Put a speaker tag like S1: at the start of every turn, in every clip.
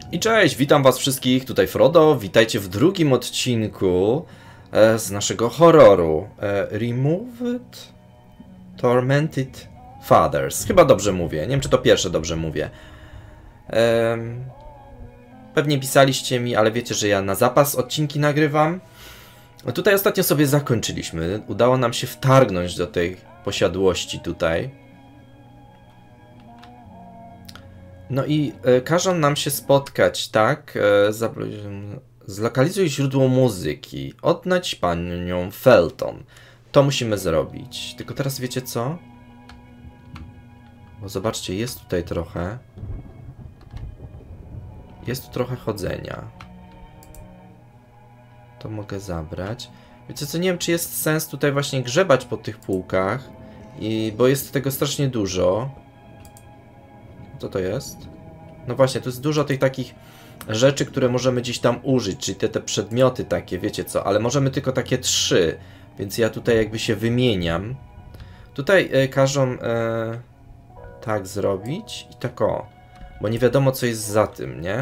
S1: I cześć, witam was wszystkich, tutaj Frodo, witajcie w drugim odcinku z naszego horroru Removed Tormented Fathers. Chyba dobrze mówię, nie wiem czy to pierwsze dobrze mówię. Pewnie pisaliście mi, ale wiecie, że ja na zapas odcinki nagrywam. Tutaj ostatnio sobie zakończyliśmy, udało nam się wtargnąć do tej posiadłości tutaj. No i każą nam się spotkać, tak? Zlokalizuj źródło muzyki. Odnać panią Felton. To musimy zrobić. Tylko teraz wiecie co? Bo zobaczcie, jest tutaj trochę. Jest tu trochę chodzenia. To mogę zabrać. Wiecie co, nie wiem czy jest sens tutaj właśnie grzebać po tych półkach. Bo jest tego strasznie dużo. Co to jest? No właśnie, tu jest dużo tych takich rzeczy, które możemy gdzieś tam użyć, czyli te przedmioty takie, wiecie co, ale możemy tylko takie 3, więc ja tutaj jakby się wymieniam. Tutaj każą tak zrobić i tak o, bo nie wiadomo co jest za tym, nie?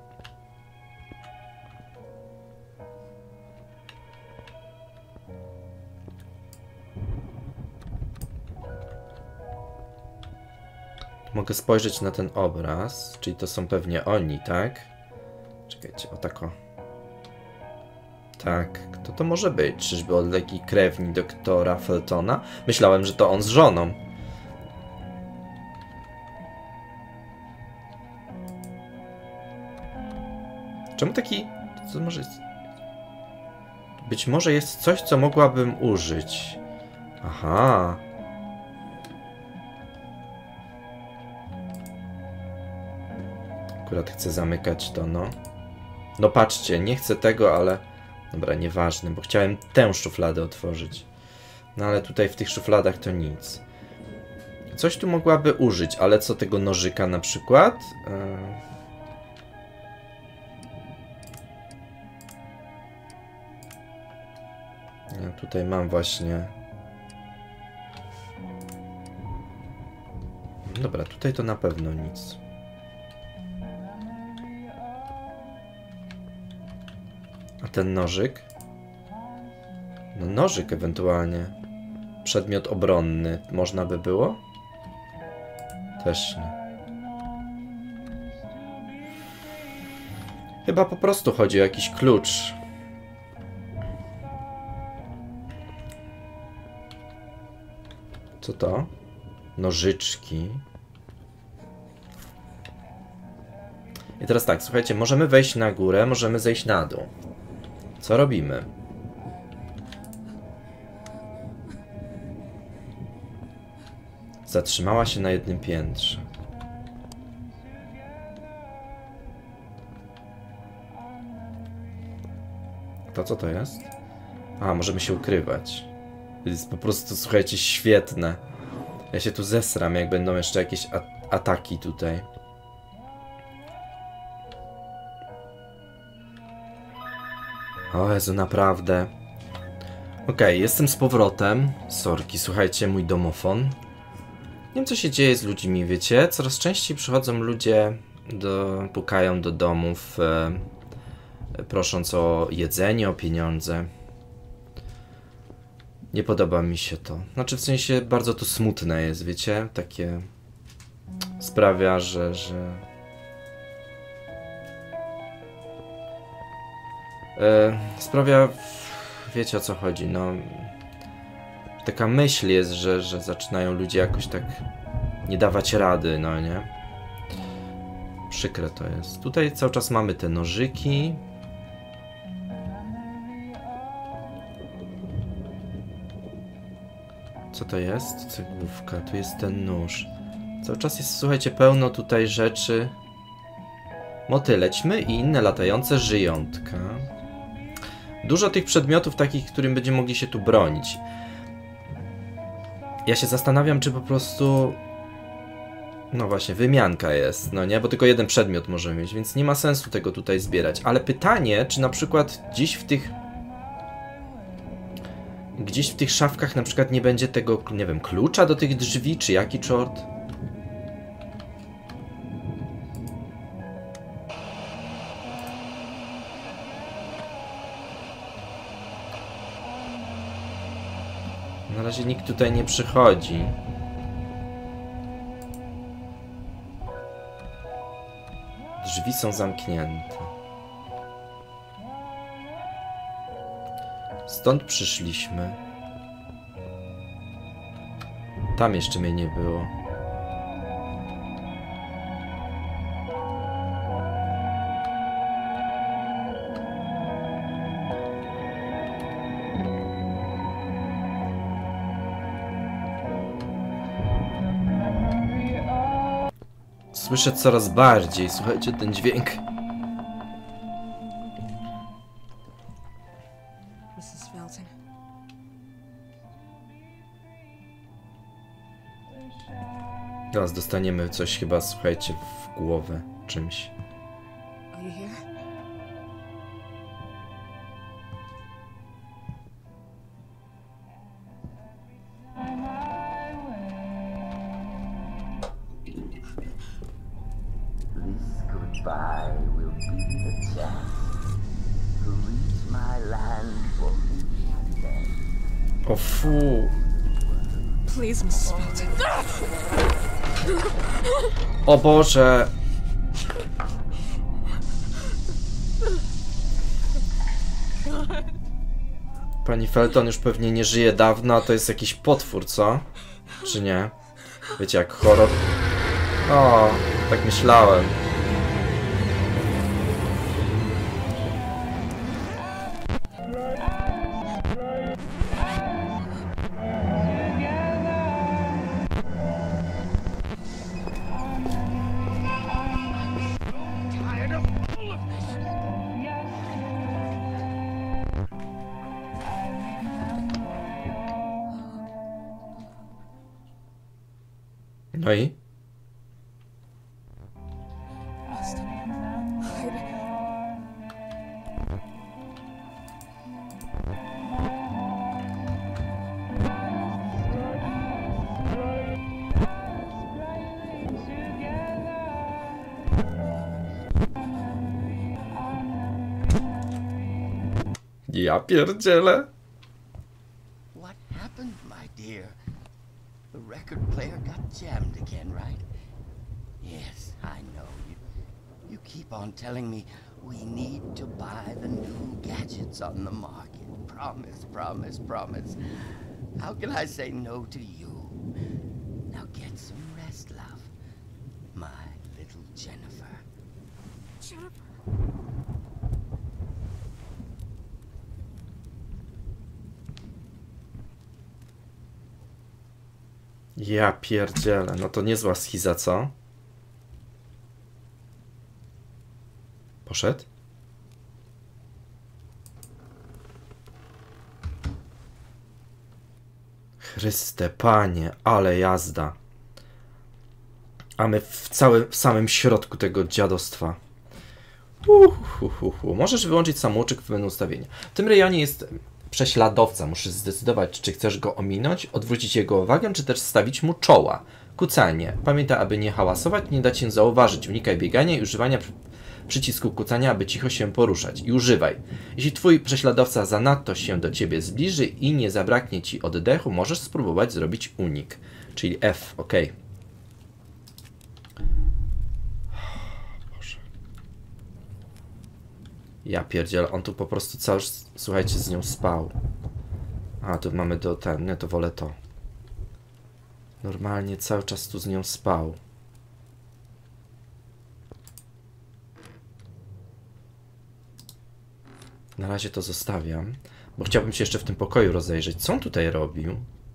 S1: Mogę spojrzeć na ten obraz, czyli to są pewnie oni, tak? Czekajcie, o tak o. Tak, kto to może być? Czyżby odlegli krewni doktora Feltona? Myślałem, że to on z żoną. Czemu taki... Co może jest... Być może jest coś, co mogłabym użyć. Aha... Akurat chcę zamykać to, no. No patrzcie, nie chcę tego, ale... Dobra, nieważne, bo chciałem tę szufladę otworzyć. No ale tutaj w tych szufladach to nic. Coś tu mogłaby użyć, ale co tego nożyka na przykład? Ja tutaj mam właśnie... Dobra, tutaj to na pewno nic. A ten nożyk? No nożyk ewentualnie. Przedmiot obronny. Można by było? Też nie. Chyba po prostu chodzi o jakiś klucz. Co to? Nożyczki. I teraz tak, słuchajcie, możemy wejść na górę, możemy zejść na dół. Co robimy? Zatrzymała się na jednym piętrze. To co to jest? A, możemy się ukrywać. To jest po prostu, słuchajcie, świetne. Ja się tu zesram, jak będą jeszcze jakieś ataki tutaj. O Jezu, naprawdę. Okej, jestem z powrotem. Sorki, słuchajcie, mój domofon. Nie wiem, co się dzieje z ludźmi, wiecie? Coraz częściej przychodzą ludzie, pukają do domów, prosząc o jedzenie, o pieniądze. Nie podoba mi się to. Znaczy, w sensie, bardzo to smutne jest, wiecie? Takie... Sprawia, że... sprawia, wiecie o co chodzi, no taka myśl jest, że zaczynają ludzie jakoś tak nie dawać rady, no nie? Przykre to jest. Tutaj cały czas mamy te nożyki. Co to jest? Cegłówka, tu jest ten nóż. Cały czas jest, słuchajcie, pełno tutaj rzeczy. Motyle, ćmy i inne latające żyjątka. Dużo tych przedmiotów takich, którym będziemy mogli się tu bronić. Ja się zastanawiam, czy po prostu... No właśnie, wymianka jest, no nie? Bo tylko jeden przedmiot możemy mieć, więc nie ma sensu tego tutaj zbierać. Ale pytanie, czy na przykład gdzieś w tych szafkach na przykład nie będzie tego, nie wiem, klucza do tych drzwi, czy jaki czort? Na razie nikt tutaj nie przychodzi. Drzwi są zamknięte. Stąd przyszliśmy. Tam jeszcze mnie nie było. Słyszę coraz bardziej. Słuchajcie, ten dźwięk.
S2: Mrs. Felton.
S1: Teraz dostaniemy coś chyba, słuchajcie, w głowę czymś.
S2: Are you here?
S3: This goodbye will be the chance to reach my land for me.
S1: O fu.
S2: Please, Mrs. Felton.
S1: O Boże. Pani Felton już pewnie nie żyje dawno, a to jest jakiś potwór, co? Czy nie? Wiecie, jak horror. O, tak myślałem. No i? Ja pierdzielę.
S3: What happened, my dear? The record player got jammed again, right? Yes, I know. You keep on telling me we need to buy the new gadgets on the market. Promise, promise, promise. How can I say no to you? Now get some rest, love. My little Jennifer.
S2: Jennifer.
S1: Ja pierdzielę. No to niezła schiza, co? Poszedł? Chryste, Panie, ale jazda. A my w samym środku tego dziadostwa. Możesz wyłączyć samouczek w menu ustawienia. W tym rejonie jest prześladowca. Musisz zdecydować, czy chcesz go ominąć, odwrócić jego uwagę, czy też stawić mu czoła. Kucanie. Pamiętaj, aby nie hałasować, nie dać się zauważyć. Unikaj biegania i używania przycisku kucania, aby cicho się poruszać. I używaj. Jeśli twój prześladowca zanadto się do ciebie zbliży i nie zabraknie ci oddechu, możesz spróbować zrobić unik. Czyli F, ok. Boże. Ja pierdzielę, on tu po prostu cały, słuchajcie, z nią spał. A, tu mamy do ten, nie, to wolę to. Normalnie cały czas tu z nią spał. Na razie to zostawiam, bo chciałbym się jeszcze w tym pokoju rozejrzeć. Co on tutaj robił?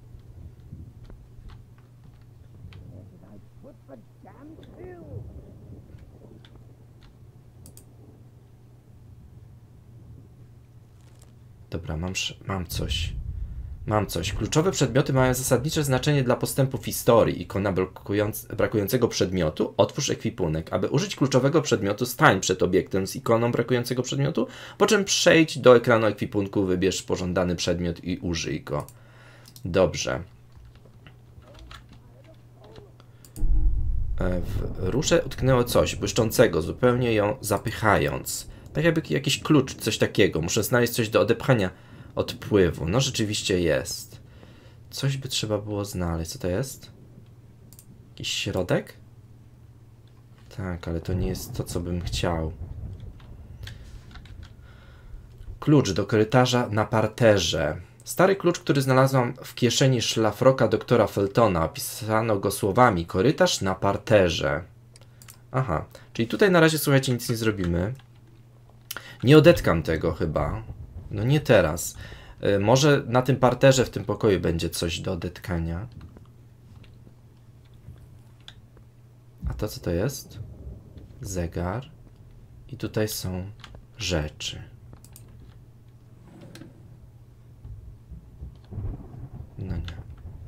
S1: Dobra, mam coś. Mam coś. Kluczowe przedmioty mają zasadnicze znaczenie dla postępu w historii. Ikona brakującego przedmiotu. Otwórz ekwipunek. Aby użyć kluczowego przedmiotu, stań przed obiektem z ikoną brakującego przedmiotu, po czym przejdź do ekranu ekwipunku, wybierz pożądany przedmiot i użyj go. Dobrze. W rusze utknęło coś błyszczącego, zupełnie ją zapychając. Tak jakby jakiś klucz, coś takiego. Muszę znaleźć coś do odepchania odpływu. No rzeczywiście jest. coś by trzeba było znaleźć. Co to jest? Jakiś środek? Tak, ale to nie jest to, co bym chciał. Klucz do korytarza na parterze. Stary klucz, który znalazłam w kieszeni szlafroka doktora Feltona. Opisano go słowami: korytarz na parterze. Aha, czyli tutaj na razie, słuchajcie, nic nie zrobimy. Nie odetkam tego chyba. No nie teraz. Może na tym parterze w tym pokoju będzie coś do odetkania. A to co to jest? Zegar. I tutaj są rzeczy. No nie.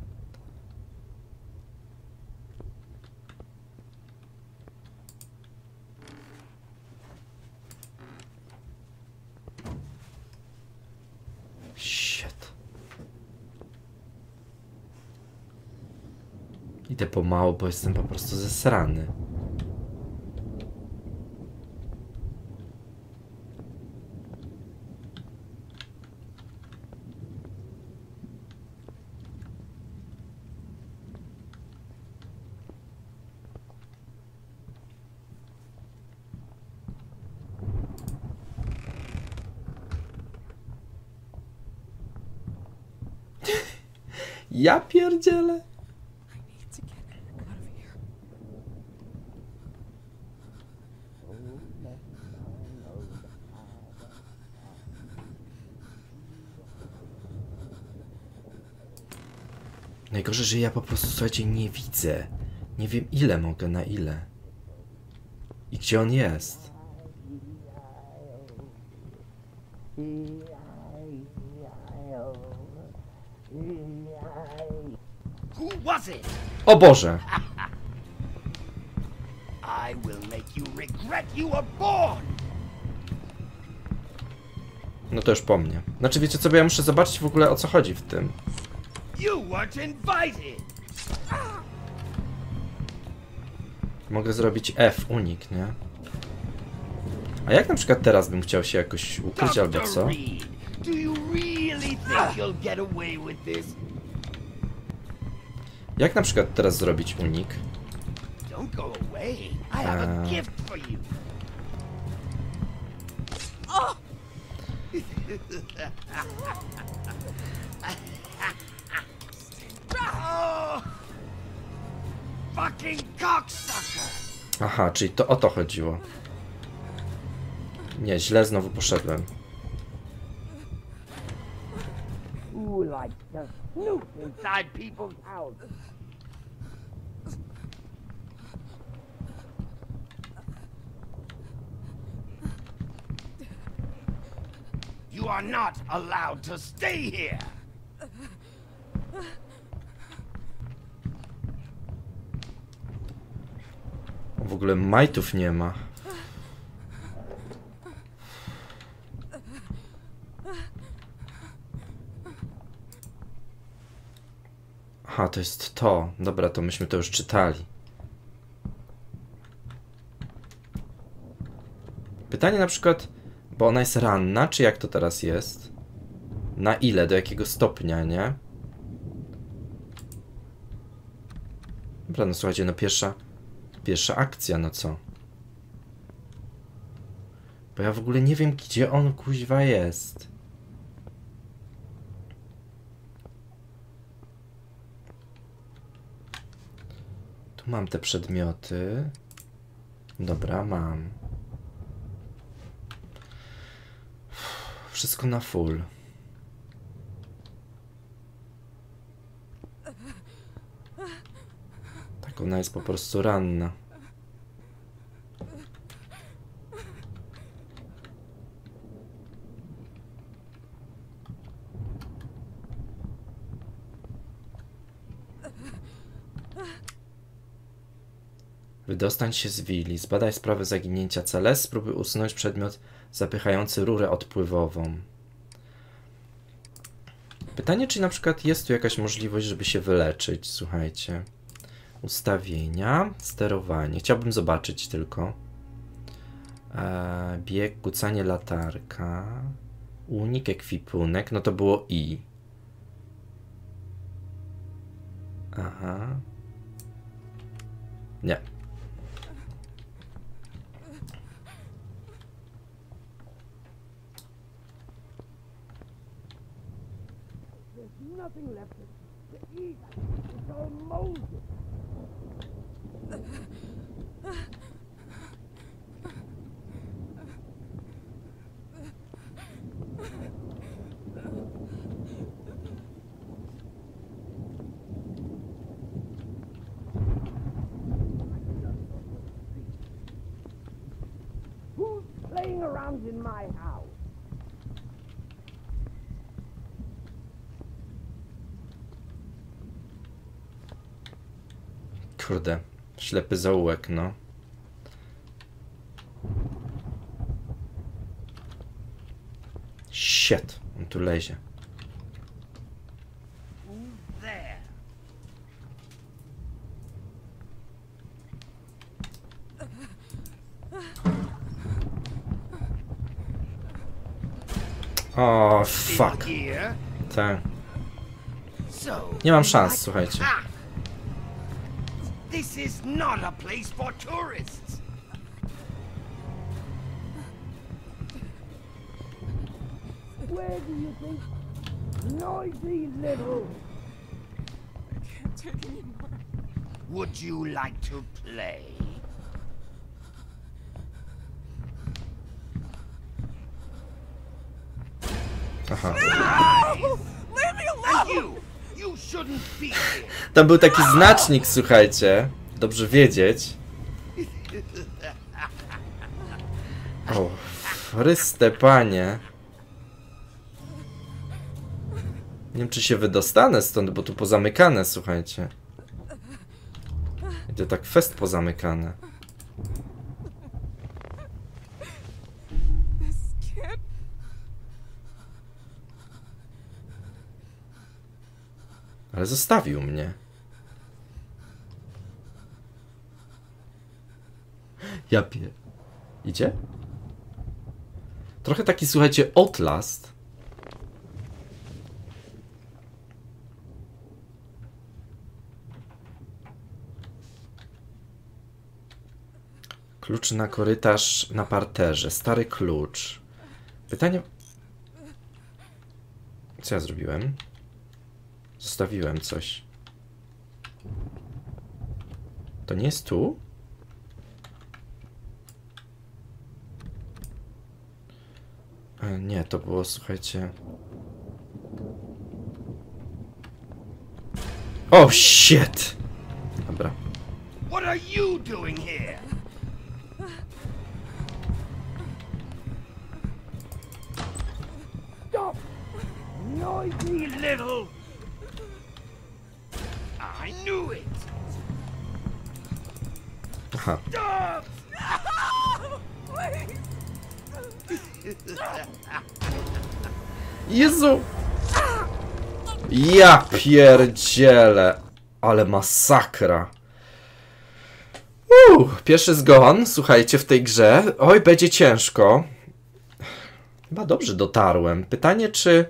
S1: Shit. Idę pomału, bo jestem po prostu zesrany. Ja pierdzielę.
S2: I need to get out of here.
S1: Najgorzej, że ja po prostu, słuchajcie, nie widzę. Nie wiem, ile mogę, na ile. I gdzie on jest.
S3: Who was it?
S1: O Boże!
S3: I will make you regret you were born.
S1: No to już po mnie. Znaczy, wiecie co, bo ja muszę zobaczyć w ogóle, o co chodzi w tym.
S3: You weren't invited.
S1: Mogę zrobić F, unik, nie? A jak na przykład teraz bym chciał się jakoś ukryć albo
S3: Dr.
S1: co?
S3: Reed, do you really think you'll get away with this?
S1: Jak na przykład teraz zrobić unik?
S3: Don't go away. I have a gift for you. Oh, fucking cocksucker!
S1: Aha, czyli to o to chodziło. Nie, źle znowu poszedłem.
S3: Who likes to snoop inside people's houses? You are not allowed to stay here.
S1: W ogóle majtów nie ma. Aha, to jest to. Dobra, to myśmy to już czytali. Pytanie na przykład, bo ona jest ranna, czy jak to teraz jest? Na ile, do jakiego stopnia, nie? Dobra, no słuchajcie, no pierwsza akcja, no co? Bo ja w ogóle nie wiem, gdzie on kuźwa jest. Tu mam te przedmioty. Dobra, mam. Wszystko na full. Tak, ona jest po prostu ranna. Wydostań się z willi. Zbadaj sprawę zaginięcia Celes. Spróbuj usunąć przedmiot zapychający rurę odpływową. Pytanie, czy na przykład jest tu jakaś możliwość, żeby się wyleczyć. Słuchajcie. Ustawienia. Sterowanie. Chciałbym zobaczyć tylko. Bieg, kucanie, latarka. Unik, ekwipunek. No to było I. Aha. Nie.
S3: Nothing left to eat. It's all molded. Who's playing around in my house?
S1: Kurde, ślepy zaułek, no. Shit, on tu lezie.
S3: There.
S1: O, fuck.
S3: Here.
S1: Tak.
S3: So.
S1: Nie mam szans, słuchajcie.
S3: Ah! This is not a place for tourists. Where do you think? Noisy little.
S2: I can't take anymore.
S3: Would you like to play?
S1: Aha.
S2: Leave me
S3: And
S2: alone!
S3: you shouldn't be here.
S1: Tam był taki znacznik, słuchajcie. Dobrze wiedzieć. O, chryste panie. Nie wiem, czy się wydostanę stąd, bo tu pozamykane, słuchajcie. I to tak fest pozamykane.
S2: This kid.
S1: Ale zostawił mnie. Ja pie... Idzie? Trochę taki, słuchajcie, Outlast. Klucz na korytarz na parterze. Stary klucz. Pytanie... Co ja zrobiłem? Zostawiłem coś. To nie jest tu? Nie, to było, słuchajcie... O, shit! Dobra.
S3: What are you doing here? Stop! Noisy little. I knew it.
S1: Aha.
S3: Stop!
S2: Please!
S1: Jezu! Ja pierdzielę! Ale masakra. Pierwszy zgon, słuchajcie, w tej grze. Oj, będzie ciężko. Chyba dobrze dotarłem. Pytanie,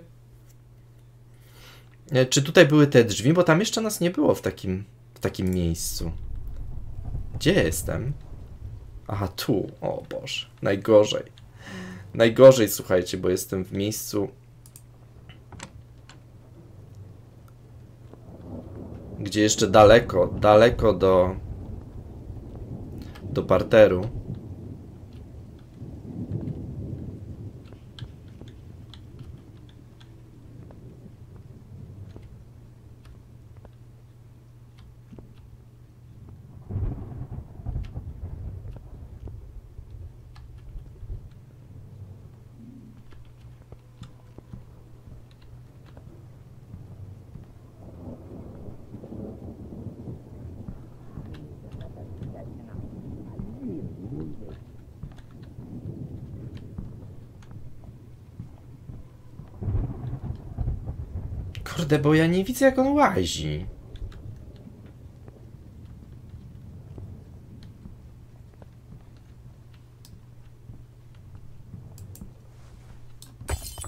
S1: czy tutaj były te drzwi, bo tam jeszcze nas nie było w takim miejscu. Gdzie jestem? Aha, tu. O Boże, najgorzej. Najgorzej, słuchajcie, bo jestem w miejscu, gdzie jeszcze daleko do parteru. Kurde, bo ja nie widzę, jak on łazi.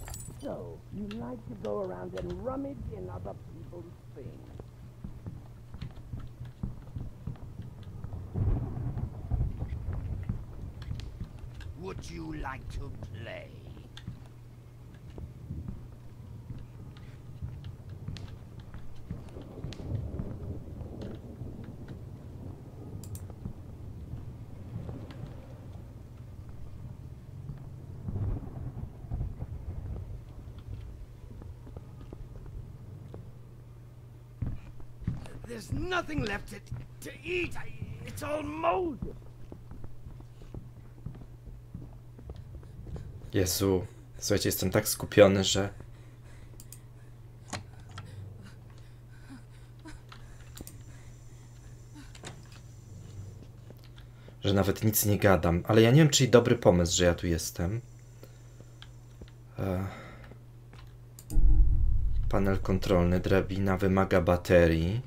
S3: So, you like to go around and rummage in other people's things. Would you like to play? There's nothing left to eat. It's all molded.
S1: Jezu, słuchajcie, jestem tak skupiony, że nawet nic nie gadam. Ale ja nie wiem, czy dobry pomysł, że ja tu jestem. Panel kontrolny, drabina wymaga baterii.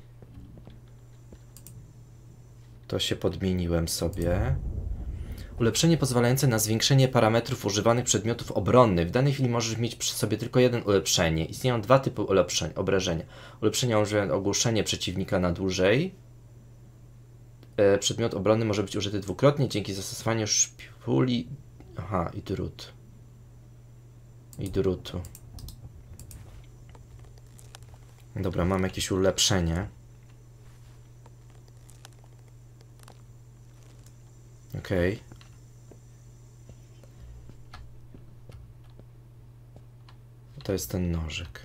S1: To się podmieniłem sobie. Ulepszenie pozwalające na zwiększenie parametrów używanych przedmiotów obronnych. W danej chwili możesz mieć przy sobie tylko jeden ulepszenie. Istnieją dwa typy obrażenia. Ulepszenie ogłuszenie przeciwnika na dłużej. Przedmiot obronny może być użyty dwukrotnie dzięki zastosowaniu szpuli... Aha, i drut. I drutu. Dobra, mam jakieś ulepszenie. Okej. To jest ten nożyk.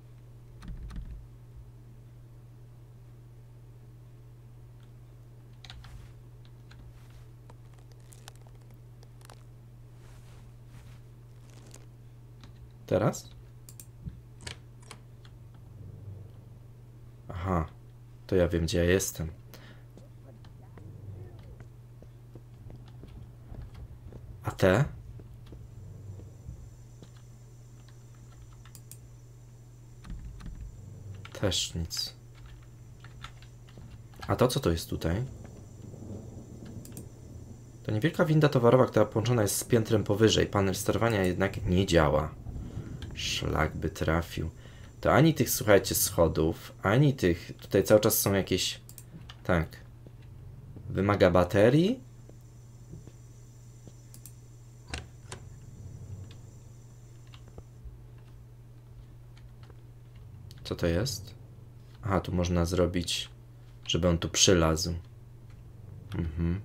S1: Teraz? Aha, to ja wiem, gdzie ja jestem. A te? Też nic. A to co to jest tutaj? To niewielka winda towarowa, która połączona jest z piętrem powyżej. Panel sterowania jednak nie działa. Szlak by trafił. To ani tych, słuchajcie, schodów, ani tych... Tutaj cały czas są jakieś... Tak. Wymaga baterii. Co to jest? Aha, tu można zrobić, żeby on tu przylazł. Mhm.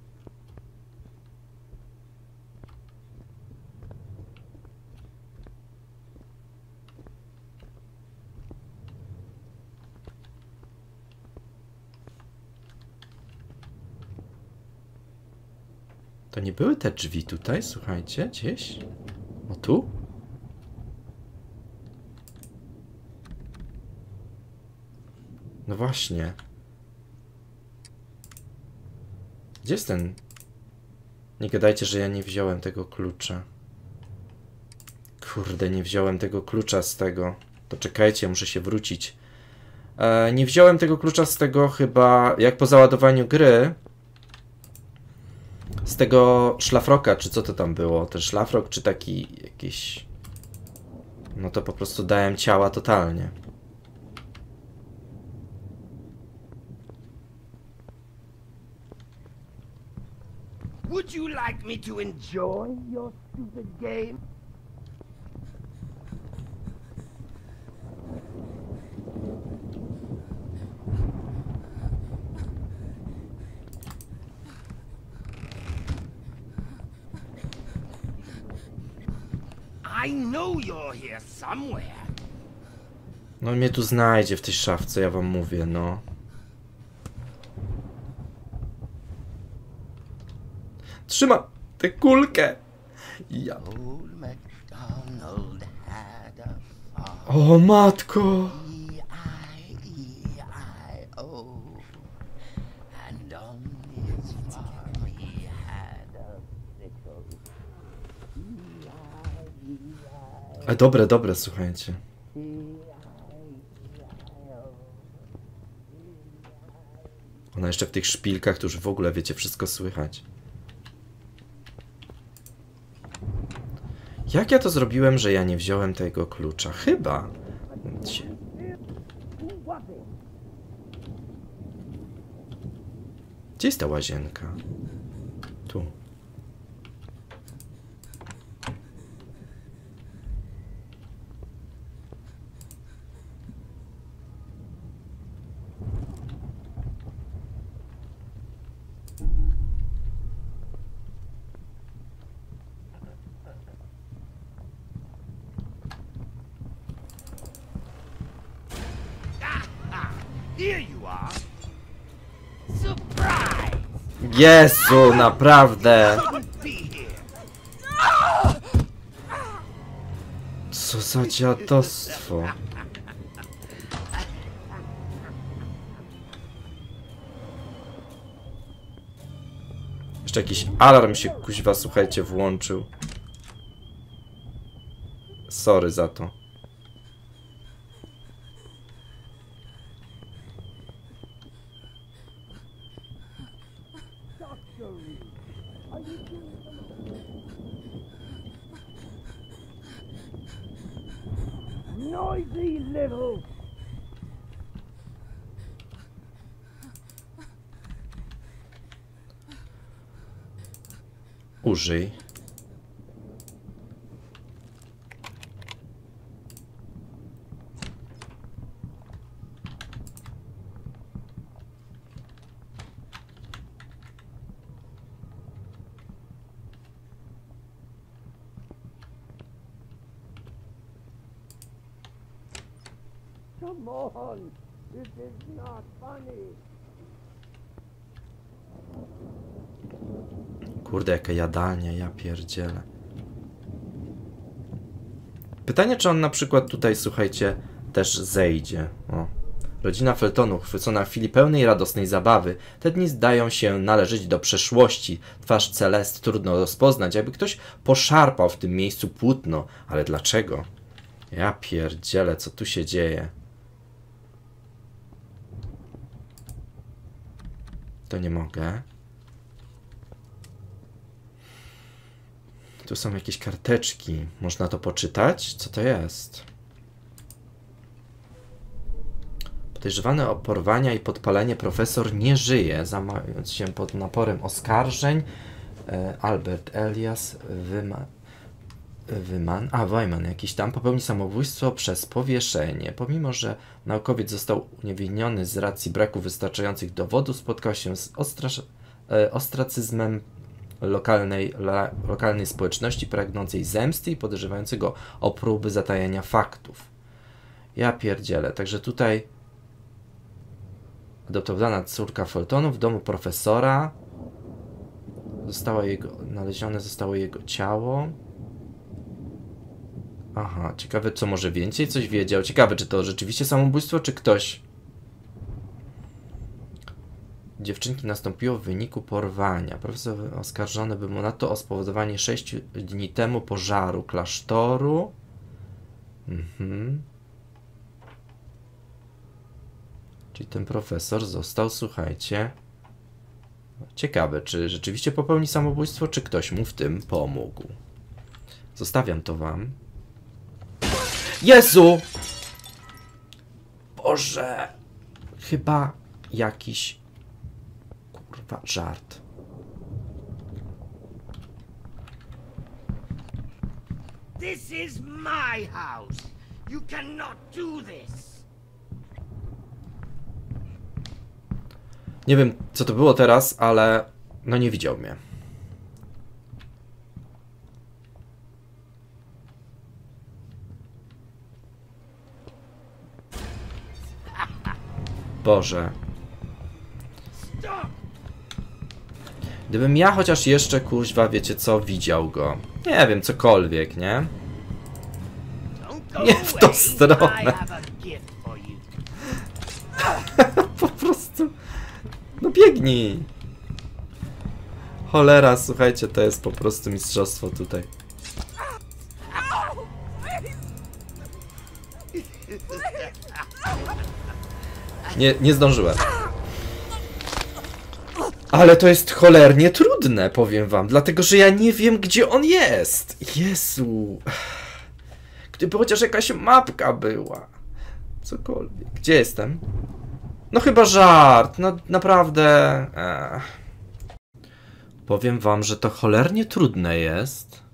S1: To nie były te drzwi tutaj, słuchajcie, gdzieś? O tu? No właśnie. Gdzie jest ten? Nie gadajcie, że ja nie wziąłem tego klucza. Kurde, nie wziąłem tego klucza z tego. To czekajcie, muszę się wrócić. Nie wziąłem tego klucza z tego chyba, jak po załadowaniu gry. Z tego szlafroka, czy co to tam było? Ten szlafrok, czy taki jakiś... No to po prostu dałem ciała totalnie.
S3: Would you like me to enjoy your stupid game? I know you're here somewhere.
S1: No mnie tu znajdzie w tej szafce, ja wam mówię, no. Trzymam tę kulkę! Ja...
S3: Old MacDonald had a farm.
S1: O matko!
S3: E-I-E-I-O. And on his farm he had a sickle. E-I-E-I-O.
S1: Dobre, dobre, słuchajcie. Ona jeszcze w tych szpilkach, to już w ogóle, wiecie, wszystko słychać. Jak ja to zrobiłem, że ja nie wziąłem tego klucza? Chyba. Gdzie jest ta łazienka? Tu.
S3: Here you are. Surprise!
S1: Jezu, naprawdę!
S3: Be here.
S1: Co za dziadostwo. Jeszcze jakiś alarm się, kuźwa, słuchajcie, włączył. Sorry za to.
S3: Noisy little.
S1: Użyj.
S3: Come on. This is not funny.
S1: Kurde, jaka jadalnia, ja pierdzielę. Pytanie, czy on na przykład tutaj, słuchajcie, też zejdzie. O. Rodzina Feltonów, chwycona w chwili pełnej radosnej zabawy. Te dni zdają się należeć do przeszłości. Twarz Celest trudno rozpoznać, jakby ktoś poszarpał w tym miejscu płótno. Ale dlaczego? Ja pierdzielę, co tu się dzieje? To nie mogę. Tu są jakieś karteczki. Można to poczytać? Co to jest? Podejrzewany o porwania i podpalenie profesor nie żyje, zamawiając się pod naporem oskarżeń. Albert Elias Wyman jakiś tam popełni samobójstwo przez powieszenie. Pomimo że naukowiec został uniewinniony z racji braku wystarczających dowodów, spotkał się z ostracyzmem lokalnej społeczności pragnącej zemsty i podejrzewającego o próby zatajenia faktów. Ja pierdzielę. Także tutaj adoptowana córka Feltonów w domu profesora. Znalezione zostało jego ciało. Aha, ciekawe, co może więcej coś wiedział. Ciekawe, czy to rzeczywiście samobójstwo, czy ktoś... Dziewczynki nastąpiło w wyniku porwania. Profesor oskarżony był ponadto o spowodowanie 6 dni temu pożaru klasztoru. Czyli ten profesor został, słuchajcie... Ciekawe, czy rzeczywiście popełni samobójstwo, czy ktoś mu w tym pomógł. Zostawiam to wam. Jezu! Boże! Chyba jakiś... Kurwa, żart.
S3: This is my house. You cannot do this.
S1: Nie wiem, co to było teraz, ale... No nie widział mnie. Boże. Gdybym ja chociaż jeszcze, kuźwa, wiecie co, widział go. Nie wiem, cokolwiek, nie? Nie w tą stronę. Po prostu... No biegnij. Cholera, słuchajcie, to jest po prostu mistrzostwo tutaj. Nie zdążyłem. Ale to jest cholernie trudne, powiem wam, dlatego że ja nie wiem, gdzie on jest. Jezu. Gdyby chociaż jakaś mapka była. Cokolwiek. Gdzie jestem? No chyba żart. No naprawdę. Powiem wam, że to cholernie trudne jest.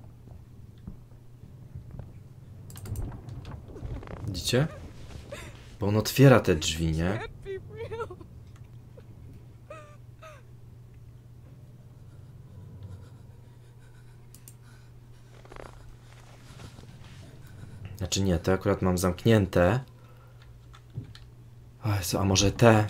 S1: Widzicie? Bo on otwiera te drzwi, nie?
S2: Can't be real.
S1: Znaczy nie, te akurat mam zamknięte. O Jezu, a może te?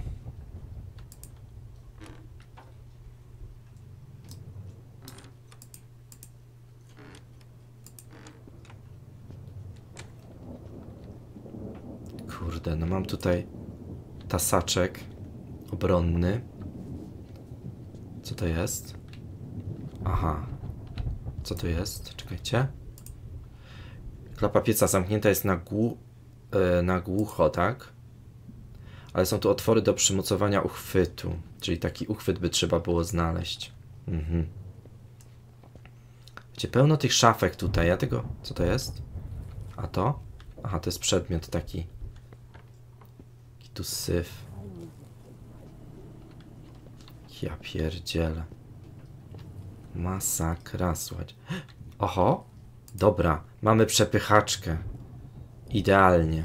S1: Kurde, no mam tutaj tasaczek obronny. Co to jest? Aha. Co to jest? Czekajcie. Klapa pieca zamknięta jest na głucho, tak? Ale są tu otwory do przymocowania uchwytu. Czyli taki uchwyt by trzeba było znaleźć. Wiecie, pełno tych szafek tutaj. Ja tego... Co to jest? A to? Aha, to jest przedmiot taki. Jaki tu syf. Ja pierdzielę. Masakra, słuchajcie. Oho! Dobra, mamy przepychaczkę. Idealnie.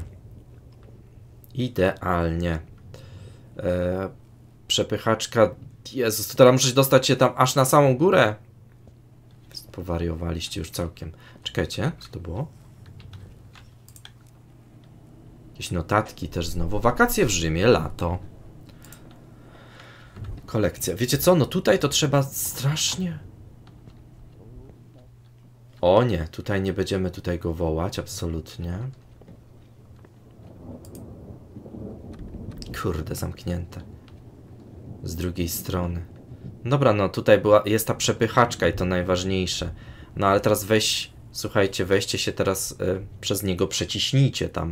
S1: Idealnie. Przepychaczka... Jezus, to teraz muszę dostać się tam aż na samą górę. Powariowaliście już całkiem. Czekajcie, co to było? Jakieś notatki też znowu. Wakacje w Rzymie, lato. Kolekcja. Wiecie co? No tutaj to trzeba strasznie... O nie, tutaj nie będziemy go wołać, absolutnie. Kurde, zamknięte. Z drugiej strony. Dobra, no tutaj jest ta przepychaczka i to najważniejsze. No ale teraz słuchajcie, weźcie się teraz przez niego, przeciśnijcie tam.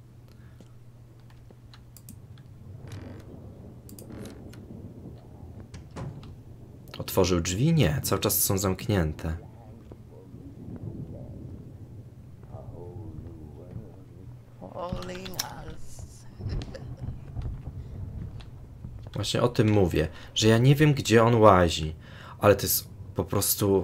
S1: Otworzył drzwi? Nie, cały czas są zamknięte. Właśnie o tym mówię, że ja nie wiem, gdzie on łazi, ale to jest po prostu...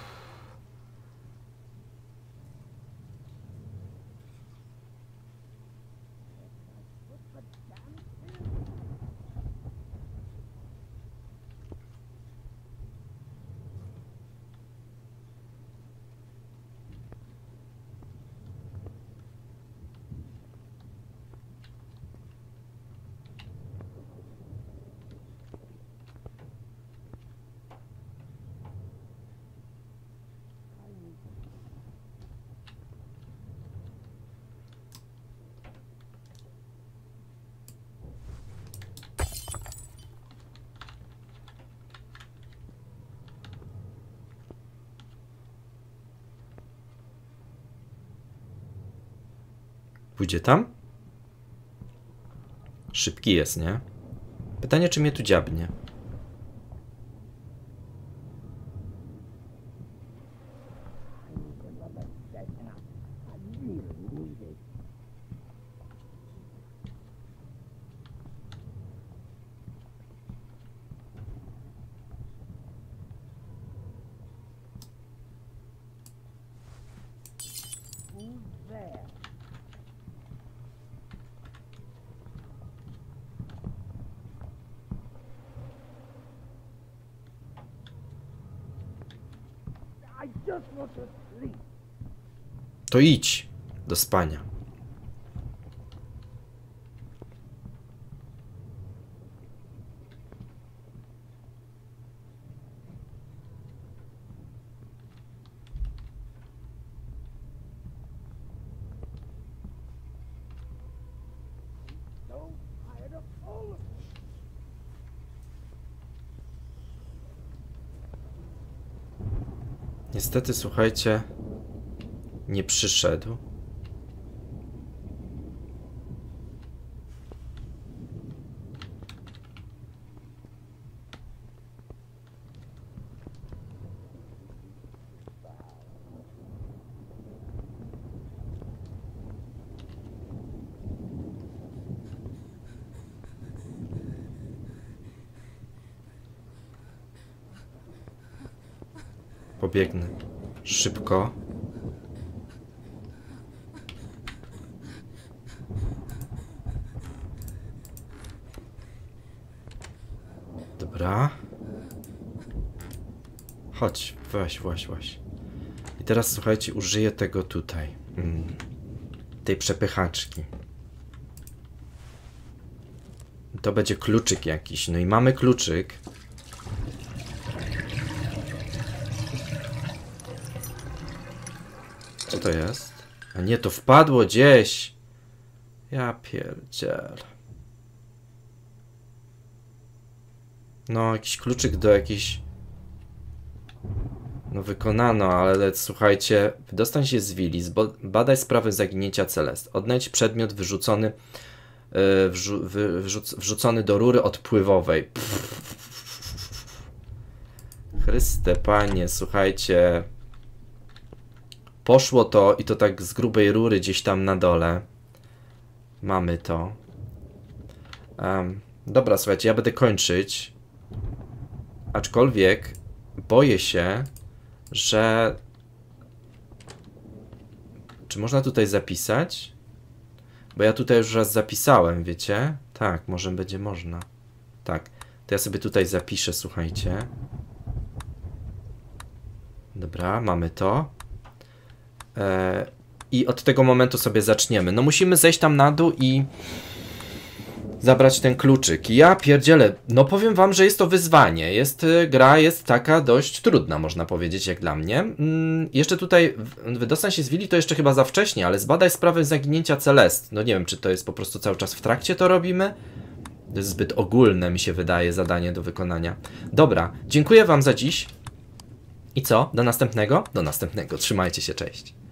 S1: Pójdzie tam? Szybki jest, nie? Pytanie, czy mnie tu dziabnie. To idź do spania. Niestety, słuchajcie, nie przyszedł. Pobiegnę szybko. No, Dobra. Chodź, weź. I teraz słuchajcie, użyję tego tutaj. Tej przepychaczki. To będzie kluczyk jakiś. No i mamy kluczyk. Co to jest? A nie, to wpadło gdzieś. Ja pierdziel. No, jakiś kluczyk do jakiejś... No wykonano, ale słuchajcie, wydostań się z willi, badaj sprawę zaginięcia Celest, odnajdź przedmiot wyrzucony, wrzucony do rury odpływowej. Chryste Panie, słuchajcie, poszło to i to tak z grubej rury gdzieś tam na dole. Mamy to. Dobra, słuchajcie, ja będę kończyć, aczkolwiek boję się, że... Czy można tutaj zapisać? Bo ja tutaj już raz zapisałem, wiecie? Tak, może będzie można. Tak, to ja sobie tutaj zapiszę, słuchajcie. Dobra, mamy to. I od tego momentu sobie zaczniemy. No musimy zejść tam na dół i... zabrać ten kluczyk. Ja pierdzielę, no powiem wam, że jest to wyzwanie. Gra jest taka dość trudna, można powiedzieć, jak dla mnie. Jeszcze tutaj wydostań się z willi, to jeszcze chyba za wcześnie, ale zbadaj sprawę zaginięcia Celest. No nie wiem, czy to jest po prostu cały czas w trakcie to robimy. To jest zbyt ogólne, mi się wydaje, zadanie do wykonania. Dobra, dziękuję wam za dziś. I co? Do następnego? Do następnego. Trzymajcie się, cześć.